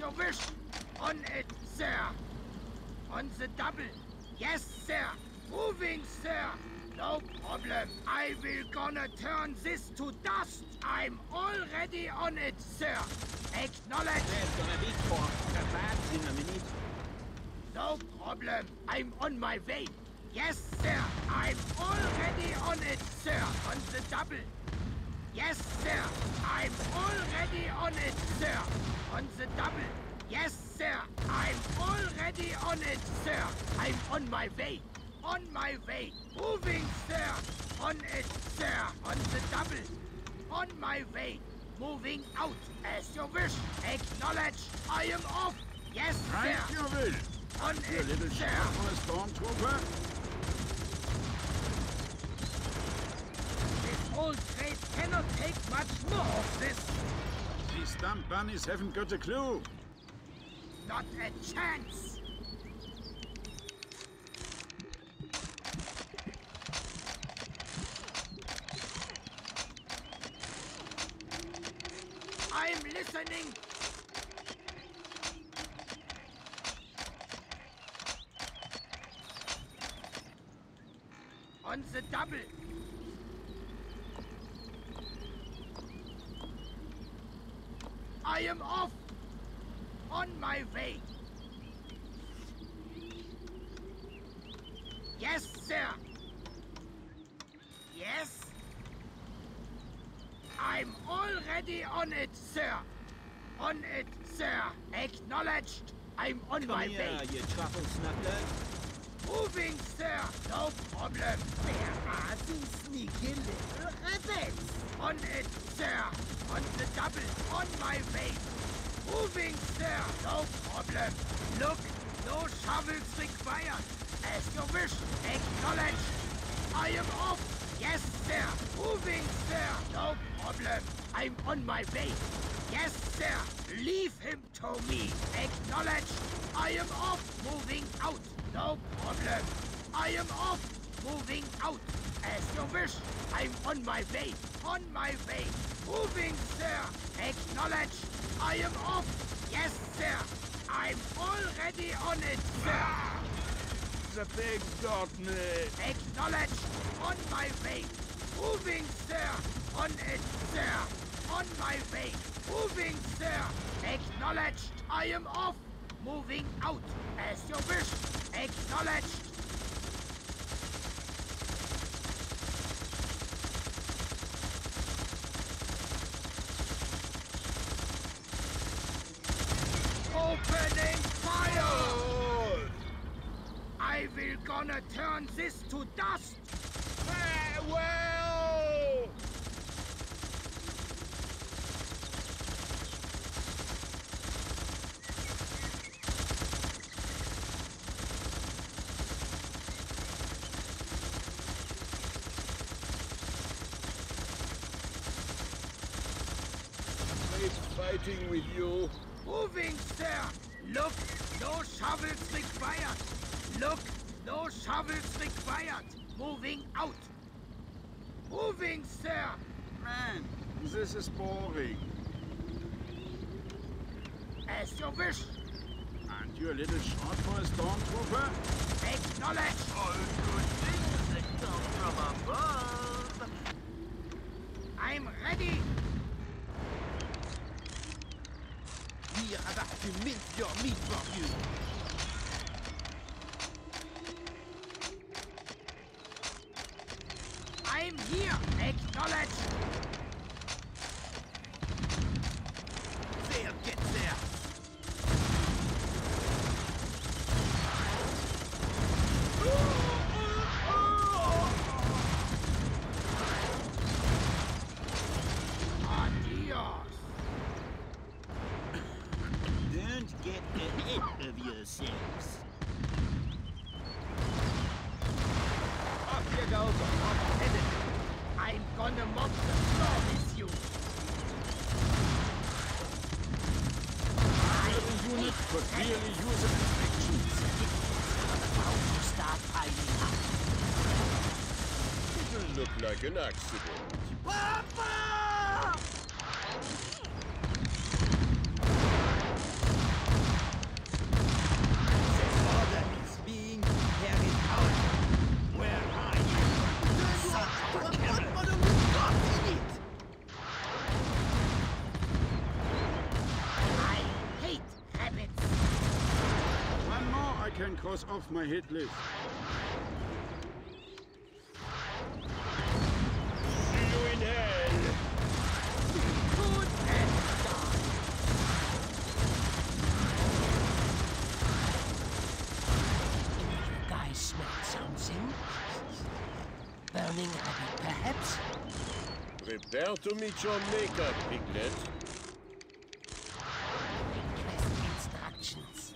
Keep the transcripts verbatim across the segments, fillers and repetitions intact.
your wish. On it, sir. On the double. Yes, sir. Moving, sir. No problem. I will gonna turn this to dust. I'm already on it, sir. Acknowledge. There's gonna be four kebabs in a minute. No problem. I'm on my way. Yes, sir. I'm already on it, sir. On the double. Yes, sir. I'm already on it, sir. On the double. Yes, sir. I'm already on it, sir. I'm on my way. On my way. Moving, sir. On it, sir. On the double. On my way. Moving out. As you wish. Acknowledge. I am off. Yes, sir. Right you will. On You it, little sir. shot for a stormtrooper. This old crate cannot take much more of this. These dumb bunnies haven't got a clue. Not a chance. I'm listening. On the double. I am off. On my way. Yes, sir. Yes. I'm already on it, sir. On it, sir. Acknowledged. I'm on Come my here, way. you truffle snuffler. Moving, sir. No problem. Where are these sneaky little rabbits? On it, sir. On the double. On my way. Moving, sir. No problem. Look, no shovels required. As you wish. Acknowledge. I am off. Yes, sir. Moving, sir. No problem. I'm on my way. Yes, sir. Leave him to me. Acknowledge. I am off. Moving out. No problem. I am off. Moving out. As you wish. I'm on my way. On my way. Moving, sir. Acknowledge. I am off. Yes, sir. I'm already on it, sir. The big got me. Acknowledge. On my way. Moving, sir. On it, sir. On my way. Moving, sir. Acknowledged. I am off. Moving out. As you wish. Acknowledged. Opening fire! I will gonna turn this to dust. Farewell! Great fighting with you. Moving, sir. Look, no shovels required. Look, no shovels required. Moving out. Moving, sir. Man, this is boring. As you wish. Aren't you a little short for a stormtrooper? Acknowledge. All good things that come from above. I'm ready. We are about to mince your meat for you. I'm here. Acknowledge. They'll get there. Adios. Don't get ahead of yourselves. Off you go, hot-headed. I'm gonna mop the floor with you. The unit could really use an inspection. About to start piling up. It'll look like an accident. Papa! can cross off my hit list. See you in hell. Good and done. You guys smell something? Burning habit, perhaps? Prepare to meet your maker, piglet. Request instructions.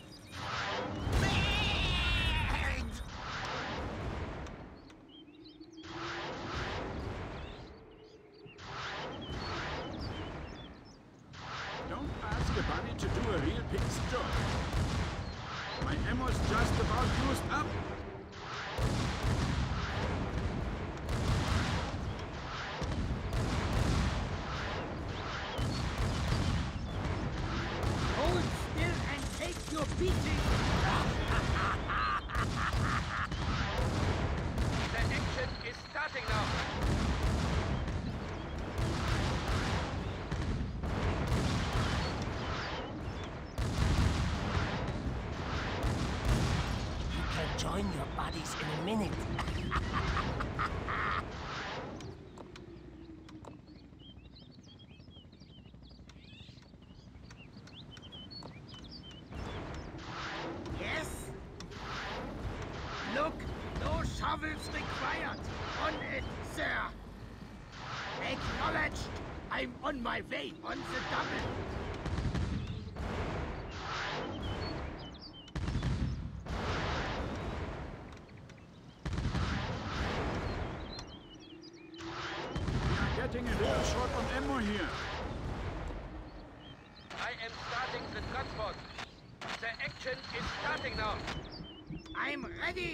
Don't ask a bunny to do a real pig's job. My ammo's just about used up. Hold still and take your beating. The action is starting now. You can join your buddies in a minute. Yes? Look, no shovels required. On it, sir. Acknowledged. I'm on my way. On the double. We are getting a little short on ammo here. I am starting the transport. The action is starting now. I'm ready.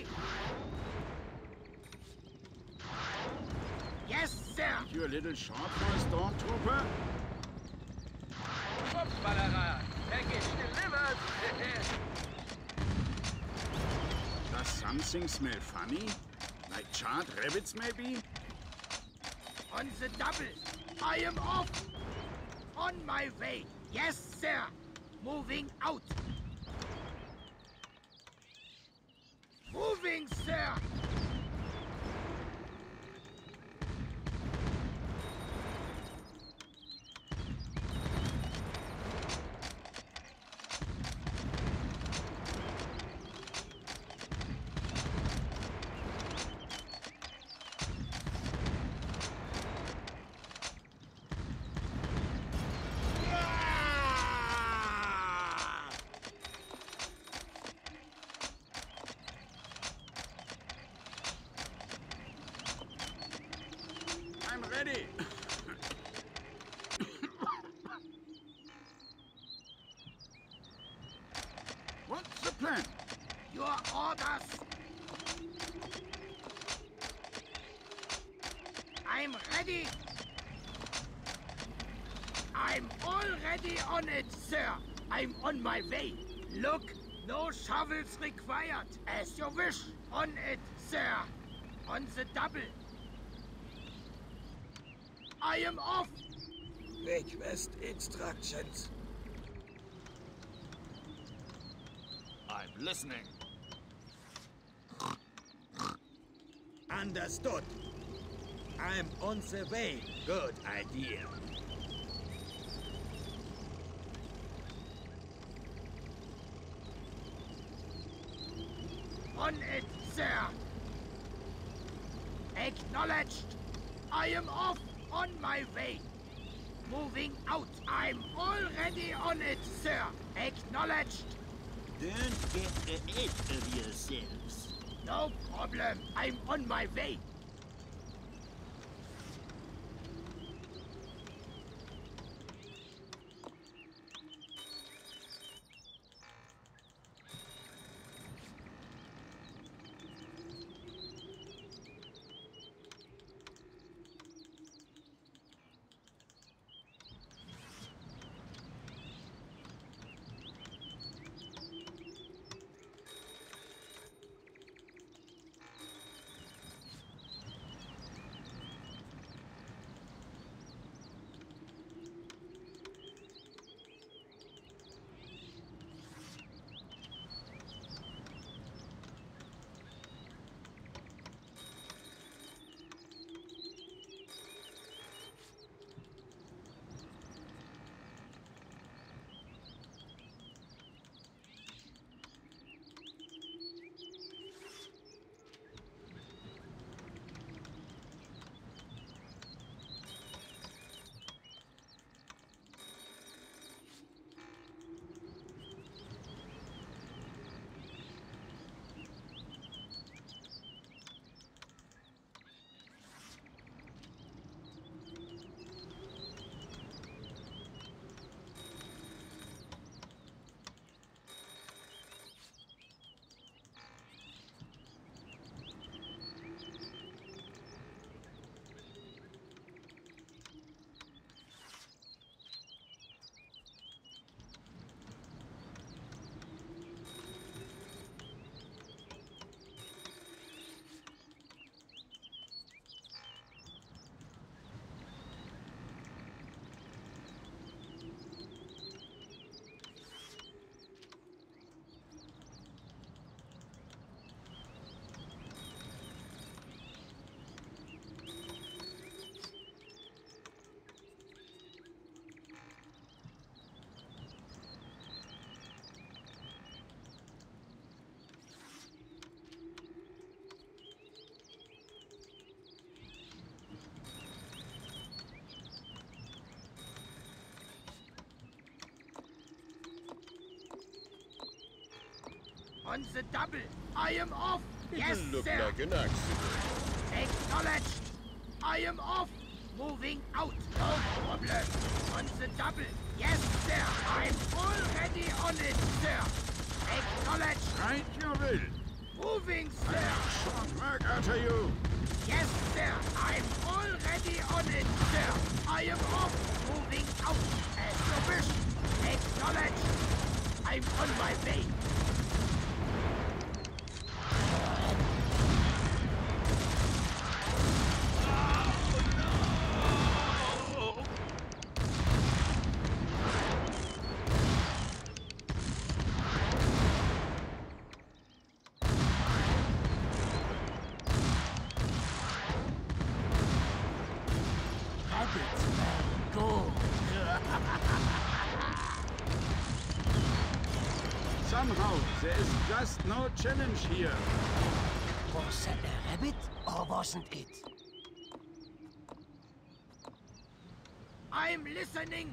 Yes, sir. You a little short for a stormtrooper? Bobsballerer. Package delivered. Does something smell funny? Like charred rabbits, maybe? On the double. I am off. On my way. Yes, sir. Moving out. Moving, sir. I'm ready. What's the plan? Your orders. I'm ready. I'm already on it, sir. I'm on my way. Look, no shovels required. As you wish. On it, sir. On the double. I am off. Request instructions. I'm listening. Understood. I'm on the way. Good idea. On it, sir. Acknowledged. I am off. On my way. Moving out. I'm already on it, sir. Acknowledged. Don't get ahead of yourselves. No problem. I'm on my way. On the double. I am off. It Yes, will look sir. like an accident. Acknowledged. I am off. Moving out. No problem. On the double. Yes, sir. I'm already on it, sir. Acknowledged. Right you will. Moving, sir. Short work out of you. Yes, sir. I'm already on it, sir. I am off. Moving out. As you wish. Acknowledged. I'm on my way. Somehow, there is just no challenge here. Was that a rabbit or wasn't it? I'm listening.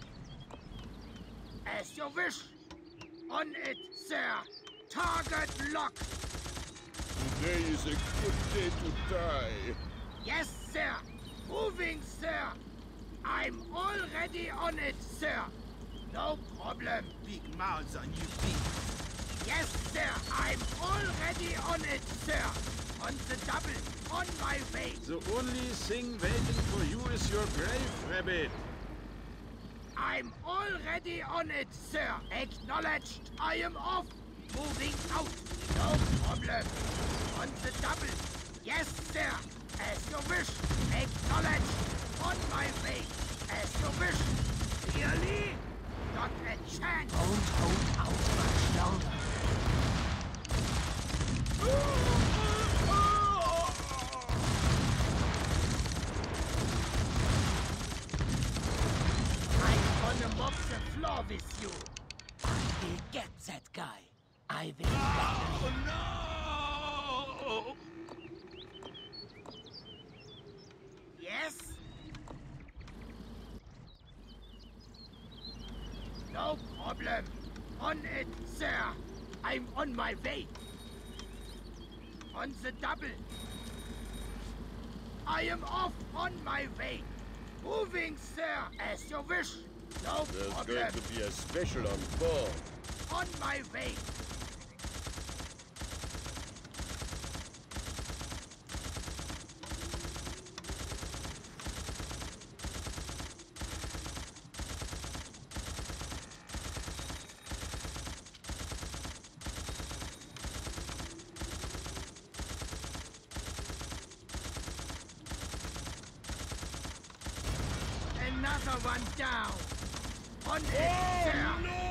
As you wish. On it, sir. Target locked. Today is a good day to die. Yes, sir. Moving, sir. I'm already on it, sir. No problem. Big mouths on you, big. Yes, sir. I'm already on it, sir. On the double. On my way. The only thing waiting for you is your grave, rabbit. I'm already on it, sir. Acknowledged. I am off. Moving out. No problem. On the double. Yes, sir. As you wish. Acknowledged. On my way. As you wish. Clearly? Not a chance. Don't hold out much longer. I'm gonna mop the floor with you. I will get that guy. I will battle him. No! Yes? No problem. On it, sir. I'm on my way. On the double. I am off on my way. Moving, sir, as you wish. No There's problem. going to be a special on board. On my way. Another one down. On it, sir.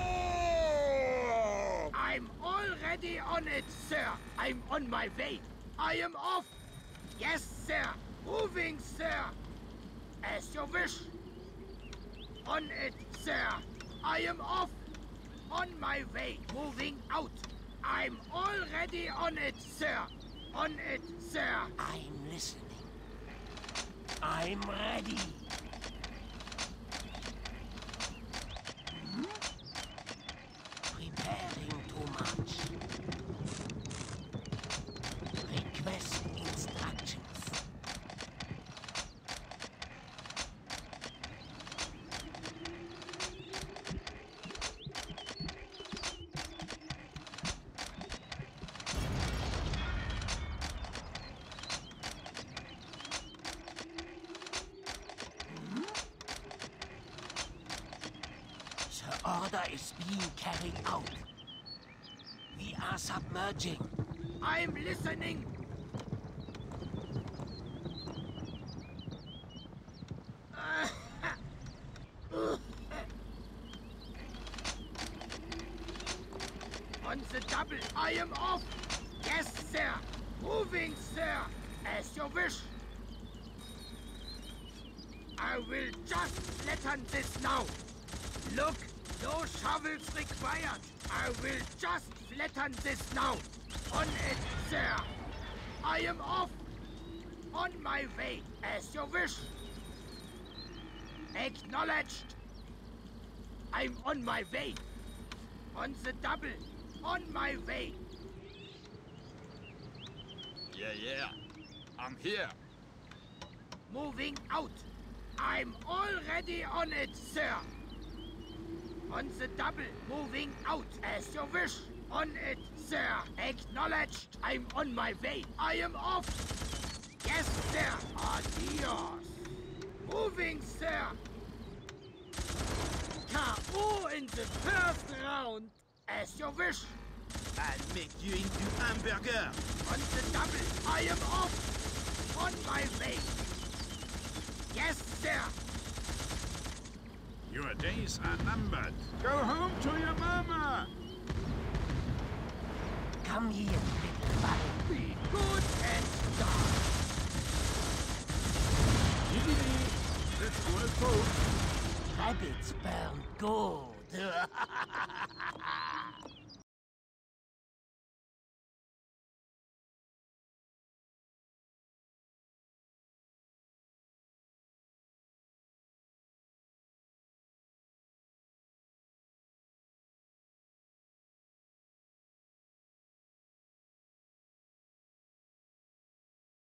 No! I'm already on it, sir. I'm on my way. I am off. Yes, sir. Moving, sir. As you wish. On it, sir. I am off. On my way. Moving out. I'm already on it, sir. On it, sir. I'm listening. I'm ready. Hmm? Preparing too much. Request instructions. The order is being carried out. We are submerging. I'm listening. On the double, I am off. Yes, sir. Moving, sir. As you wish. I will just flatten this now. Look, no shovels required. I will just flatten this now. On it, sir. I am off. On my way, as you wish. Acknowledged. I'm on my way. On the double. On my way. Yeah, yeah. I'm here. Moving out. I'm already on it, sir. On the double, moving out. As you wish. On it, sir. Acknowledged. I'm on my way. I am off. Yes, sir. Adios. Moving, sir. K O in the first round. As you wish. I'll make you into hamburger. On the double, I am off. On my way. Yes, sir. Your days are numbered. Go home to your mama. Come here, little buddy. Be good and die. Yiggity. That's all folks. Rabbits burn gold.